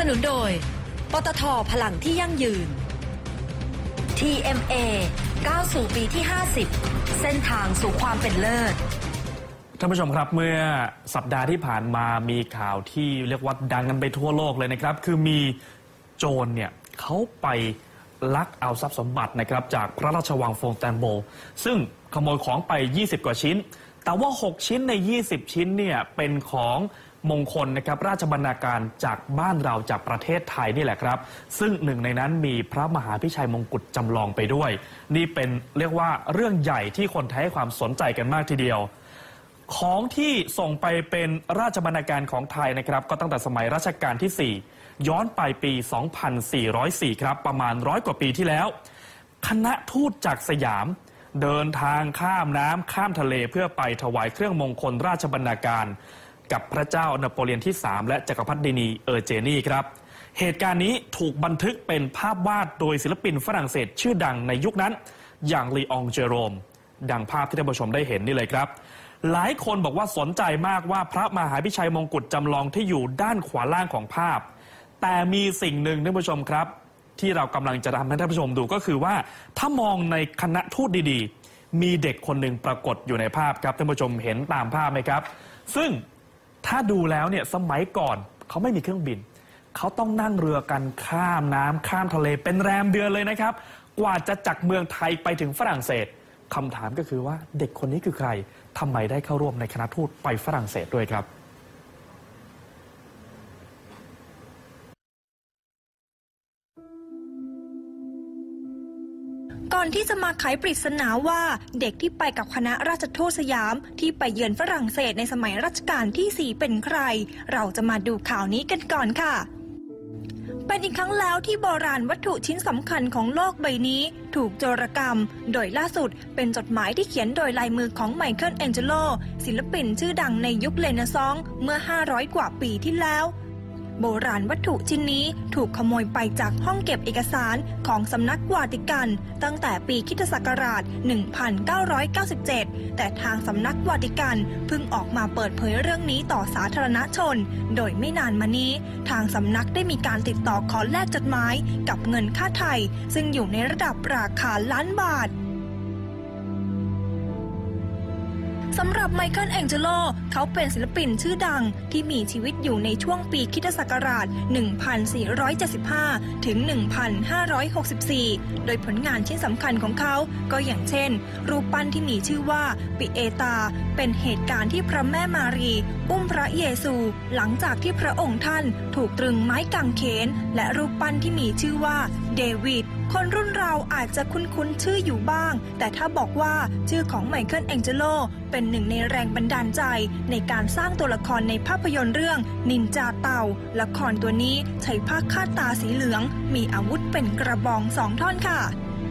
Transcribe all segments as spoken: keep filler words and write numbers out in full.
นุนโดยปตท.พลังที่ยั่งยืน ที เอ็ม เอ ก้าวสู่ปีที่ห้าสิบเส้นทางสู่ความเป็นเลิศท่านผู้ชมครับเมื่อสัปดาห์ที่ผ่านมามีข่าวที่เรียกว่าดังกันไปทั่วโลกเลยนะครับคือมีโจรเนี่ยเขาไปลักเอาทรัพย์สมบัตินะครับจากพระราชวังฟงแตนโบซึ่งขโมยของไปยี่สิบกว่าชิ้นแต่ว่าหกชิ้นในยี่สิบชิ้นเนี่ยเป็นของมงคลนะครับราชบรรณาการจากบ้านเราจากประเทศไทยนี่แหละครับซึ่งหนึ่งในนั้นมีพระมหาพิชัยมงกุฎจำลองไปด้วยนี่เป็นเรียกว่าเรื่องใหญ่ที่คนไทยให้ความสนใจกันมากทีเดียวของที่ส่งไปเป็นราชบรรณาการของไทยนะครับก็ตั้งแต่สมัยรัชกาลที่สี่ย้อนไปปี สองพันสี่ร้อยสี่ ครับประมาณร้อยกว่าปีที่แล้วคณะทูตจากสยามเดินทางข้ามน้ำข้ามทะเลเพื่อไปถวายเครื่องมงคลราชบรรณาการกับพระเจ้านโปเลียนที่สามและจักรพรรดินีเออร์เจนีครับเหตุการณ์นี้ถูกบันทึกเป็นภาพวาดโดยศิลปินฝรั่งเศสชื่อดังในยุคนั้นอย่างลีอองเจโรมดังภาพที่ท่านผู้ชมได้เห็นนี่เลยครับหลายคนบอกว่าสนใจมากว่าพระมหาพิชัยมงกุฎจำลองที่อยู่ด้านขวาล่างของภาพแต่มีสิ่งหนึ่งท่านผู้ชมครับที่เรากำลังจะทำให้ท่านผู้ชมดูก็คือว่าถ้ามองในคณะทูตดีๆมีเด็กคนหนึ่งปรากฏอยู่ในภาพครับท่านผู้ชมเห็นตามภาพไหมครับซึ่งถ้าดูแล้วเนี่ยสมัยก่อนเขาไม่มีเครื่องบินเขาต้องนั่งเรือกันข้ามน้ำข้ามทะเลเป็นแรมเดือนเลยนะครับกว่าจะจากเมืองไทยไปถึงฝรั่งเศสคำถามก็คือว่าเด็กคนนี้คือใครทำไมได้เข้าร่วมในคณะทูตไปฝรั่งเศสด้วยครับก่อนที่จะมาไขปริศนาว่าเด็กที่ไปกับคณะราชทูตสยามที่ไปเยือนฝรั่งเศสในสมัยรัชกาลที่สี่เป็นใครเราจะมาดูข่าวนี้กันก่อนค่ะเป็นอีกครั้งแล้วที่โบราณวัตถุชิ้นสำคัญของโลกใบนี้ถูกโจรกรรมโดยล่าสุดเป็นจดหมายที่เขียนโดยลายมือของไมเคิลแองเจโลศิลปินชื่อดังในยุคเรเนซองส์เมื่อห้าร้อยกว่าปีที่แล้วโบราณวัตถุชิ้นนี้ถูกขโมยไปจากห้องเก็บเอกสารของสำนักวาติกันตั้งแต่ปีคริสตศักราช หนึ่งพันเก้าร้อยเก้าสิบเจ็ด แต่ทางสำนักวาติกันเพิ่งออกมาเปิดเผยเรื่องนี้ต่อสาธารณชนโดยไม่นานมานี้ทางสำนักได้มีการติดต่อขอแลกจดหมายกับเงินค่าไถ่ซึ่งอยู่ในระดับราคาล้านบาทสำหรับไมเคิลแองเจโลเขาเป็นศิลปินชื่อดังที่มีชีวิตอยู่ในช่วงปีคริสตศักราช หนึ่งพันสี่ร้อยเจ็ดสิบห้า ถึง หนึ่งพันห้าร้อยหกสิบสี่ โดยผลงานชิ้นสำคัญของเขาก็อย่างเช่นรูปปั้นที่มีชื่อว่าปิเอตาเป็นเหตุการณ์ที่พระแม่มารีอุ้มพระเยซูหลังจากที่พระองค์ท่านถูกตรึงไม้กางเขนและรูปปั้นที่มีชื่อว่าเดวิดคนรุ่นเราอาจจะคุ้นๆชื่ออยู่บ้างแต่ถ้าบอกว่าชื่อของไมเคิลแองเจโลเป็นหนึ่งในแรงบันดาลใจในการสร้างตัวละครในภาพยนตร์เรื่องนินจาเต่าละครตัวนี้ใช้ผ้าคาดตาสีเหลืองมีอาวุธเป็นกระบองสองท่อนค่ะ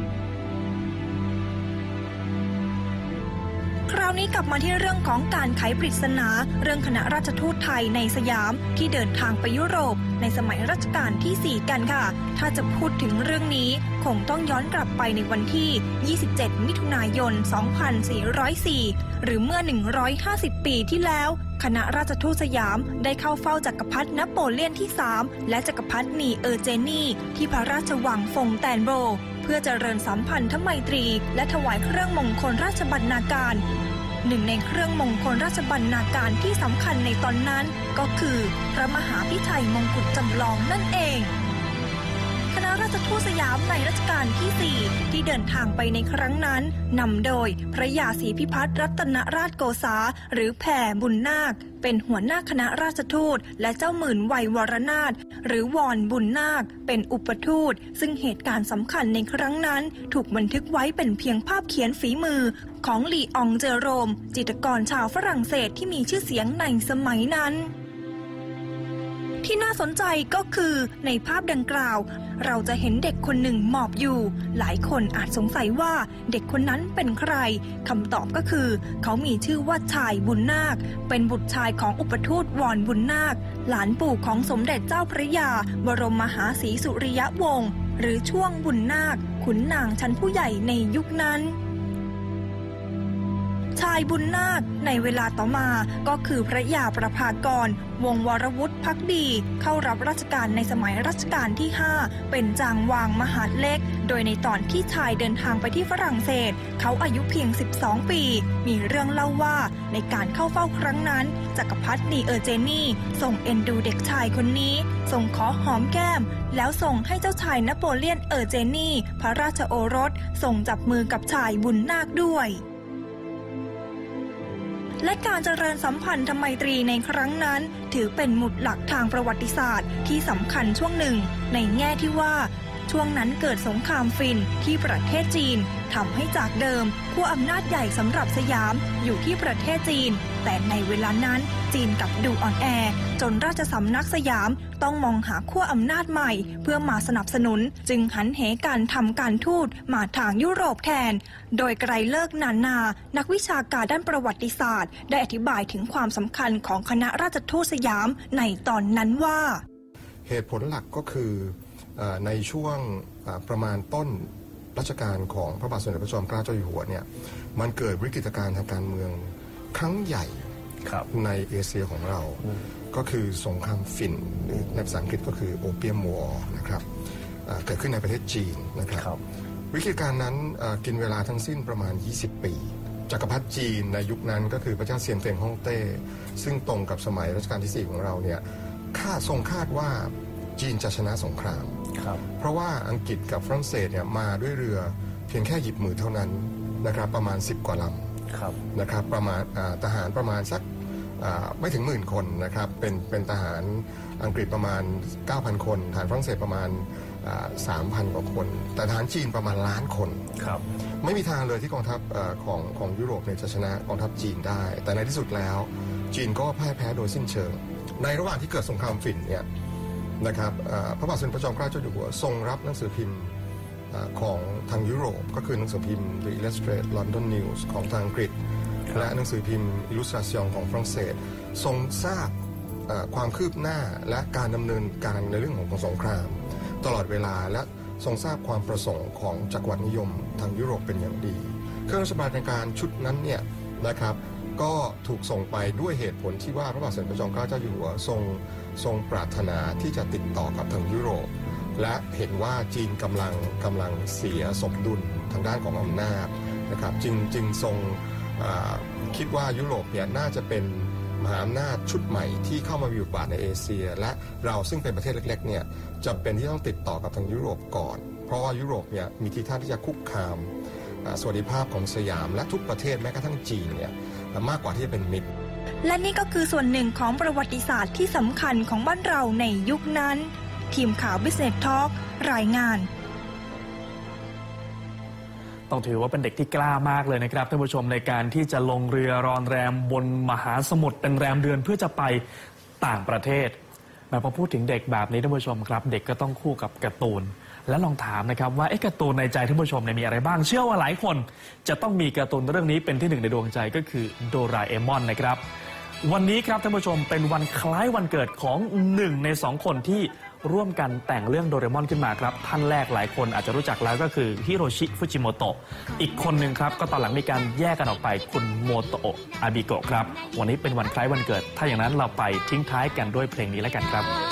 คราวนี้กลับมาที่เรื่องของการไขปริศนาเรื่องคณะราชทูตไทยในสยามที่เดินทางไปยุโรปในสมัยรัชกาลที่สี่กันค่ะถ้าจะพูดถึงเรื่องนี้คงต้องย้อนกลับไปในวันที่ยี่สิบเจ็ดมิถุนายนสองพันสี่ร้อยสี่หรือเมื่อหนึ่งร้อยห้าสิบปีที่แล้วคณะราชทูตสยามได้เข้าเฝ้าจักรพรรดินโปเลียนที่สามและจักรพรรดินีเออร์เจนีที่พระราชวังฟงแตนโบเพื่อเจริญสัมพันธไมตรีและถวายเครื่องมงคลราชบรรณาการหนึ่งในเครื่องมงคลราชบรรณาการที่สำคัญในตอนนั้นก็คือพระมหาพิชัยมงกุฎจำลองนั่นเองคณะราชทูตสยามในรัชกาลที่สี่ที่เดินทางไปในครั้งนั้นนำโดยพระยาศรีพิพัฒน์รัตนราชโกษาหรือแผ่บุญนาคเป็นหัวหน้าคณะราชทูตและเจ้าหมื่นวัยวรนาถหรือวอนบุญนาคเป็นอุปทูตซึ่งเหตุการณ์สำคัญในครั้งนั้นถูกบันทึกไว้เป็นเพียงภาพเขียนฝีมือของลีอองเจโรมจิตรกรชาวฝรั่งเศสที่มีชื่อเสียงในสมัยนั้นที่น่าสนใจก็คือในภาพดังกล่าวเราจะเห็นเด็กคนหนึ่งหมอบอยู่หลายคนอาจสงสัยว่าเด็กคนนั้นเป็นใครคำตอบก็คือเขามีชื่อว่าชายบุญนาคเป็นบุตรชายของอุปทูตวอนบุญนาคหลานปู่ของสมเด็จเจ้าพระยาบรมมหาศรีสุริยวงศ์หรือช่วงบุญนาคขุนนางชั้นผู้ใหญ่ในยุคนั้นชายบุญนาคในเวลาต่อมาก็คือพระยาประภากรวงศ์วรวุฒิภักดีเข้ารับราชการในสมัยรัชกาลที่ห้าเป็นจางวางมหาดเล็กโดยในตอนที่ชายเดินทางไปที่ฝรั่งเศสเขาอายุเพียงสิบสองปีมีเรื่องเล่าว่าในการเข้าเฝ้าครั้งนั้นจักรพรรดิเออร์เจนีทรงเอ็นดูเด็กชายคนนี้ทรงขอหอมแก้มแล้วส่งให้เจ้าชายนโปเลียนเออร์เจนีพระราชโอรสทรงจับมือกับชายบุญนาคด้วยและการเจริญสัมพันธไมตรีในครั้งนั้นถือเป็นหมุดหลักทางประวัติศาสตร์ที่สำคัญช่วงหนึ่งในแง่ที่ว่าช่วงนั้นเกิดสงครามฟินที่ประเทศจีนทำให้จากเดิมขั้วอำนาจใหญ่สำหรับสยามอยู่ที่ประเทศจีนแต่ในเวลานั้นจีนกลับดูอ่อนแอจนราชสำนักสยามต้องมองหาขั้วอำนาจใหม่เพื่อมาสนับสนุนจึงหันเหการทำการทูตมาทางยุโรปแทนโดยไกรเลิกนานานักวิชาการด้านประวัติศาสตร์ได้อธิบายถึงความสำคัญของคณะราชทูตสยามในตอนนั้นว่าเหตุผลหลักก็คือในช่วงประมาณต้นรัชกาลของพระบาทสมเด็จพระจอมเกล้าเจ้าอยู่หัวเนี่ยมันเกิดวิกฤตการณ์ทางการเมืองครั้งใหญ่ในเอเชียของเราก็คือสงครามฟินหรือในภาษาอังกฤษก็คือโอเปียมวอร์นะครับเกิดขึ้นในประเทศจีนนะครับวิกฤตการณ์นั้นกินเวลาทั้งสิ้นประมาณยี่สิบปีจักรพรรดิจีนในยุคนั้นก็คือพระเจ้าเซียนเฟิงฮ่องเต้ซึ่งตรงกับสมัยรัชกาลที่สี่ของเราเนี่ยคาดทรงคาดว่าจีนจะชนะสงครามเพราะว่าอังกฤษกับฝรั่งเศสเนี่ยมาด้วยเรือเพียงแค่หยิบมือเท่านั้นนะครับประมาณสิบกว่าลำนะครับประมาณทหารประมาณสักไม่ถึงหมื่นคนนะครับเป็นเป็นทหารอังกฤษประมาณ เก้าพัน คนทหารฝรั่งเศสประมาณ สามพัน กว่าคนแต่ทหารจีนประมาณล้านคนไม่มีทางเลยที่กองทัพของของยุโรปเนี่ยจะชนะกองทัพจีนได้แต่ในที่สุดแล้วจีนก็พ่ายแพ้โดยสิ้นเชิงในระหว่างที่เกิดสงครามฝิ่นเนี่ยนะครับพระบาทสมเด็จพระจอมเกล้าเจ้าอยู่หัวทรงรับหนังสือพิมพ์ของทางยุโรปก็คือหนังสือพิมพ์ The Illustrated London News ของทางอังกฤษและหนังสือพิมพ์ Illustration ของฝรั่งเศสทรงทราบความคืบหน้าและการดำเนินการในเรื่องของสงครามตลอดเวลาและทรงทราบความประสงค์ของจักรวรรดินิยมทางยุโรปเป็นอย่างดีเครื่องราชบรรณาการชุดนั้นเนี่ยนะครับก็ถูกส่งไปด้วยเหตุผลที่ว่าพระบาทสมเด็จพระจอมเกล้าเจ้าอยู่หัวทรงทรงปรารถนาที่จะติดต่อกับทางยุโรปและเห็นว่าจีนกำลังกำลังเสียสมดุลทางด้านของอำนาจนะครับจึงจึงทรงคิดว่ายุโรปเนี่ยน่าจะเป็นมหาอำนาจชุดใหม่ที่เข้ามามีบทบาทในเอเชียและเราซึ่งเป็นประเทศเล็กๆเนี่ยจำเป็นที่ต้องติดต่อกับทางยุโรปก่อนเพราะว่ายุโรปเนี่ยมีทีท่าที่จะคุกคามสวัสดิภาพของสยามและทุกประเทศแม้กระทั่งจีนเนี่ยมากกว่าที่จะเป็นมิตรและนี่ก็คือส่วนหนึ่งของประวัติศาสตร์ที่สำคัญของบ้านเราในยุคนั้นทีมข่าว Business Talk รายงานต้องถือว่าเป็นเด็กที่กล้ามากเลยนะครับท่านผู้ชมในการที่จะลงเรือรอนแรมบนมหาสมุทรเป็นแรมเดือนเพื่อจะไปต่างประเทศแต่พอพูดถึงเด็กแบบนี้ท่านผู้ชมครับเด็กก็ต้องคู่กับการ์ตูนและลองถามนะครับว่าไอ้การ์ตูนในใจท่านผู้ชมเนี่ยมีอะไรบ้างเชื่อว่าหลายคนจะต้องมีการ์ตูนเรื่องนี้เป็นที่หนึ่งในดวงใจก็คือโดราเอมอนนะครับวันนี้ครับท่านผู้ชมเป็นวันคล้ายวันเกิดของหนึ่งในสองคนที่ร่วมกันแต่งเรื่องโดราเอมอนขึ้นมาครับท่านแรกหลายคนอาจจะรู้จักแล้วก็คือฮิโรชิฟุจิโมโตะอีกคนหนึ่งครับก็ตอนหลังมีการแยกกันออกไปคุณโมโตะอาบิโกะครับวันนี้เป็นวันคล้ายวันเกิดถ้าอย่างนั้นเราไปทิ้งท้ายกันด้วยเพลงนี้แล้วกันครับ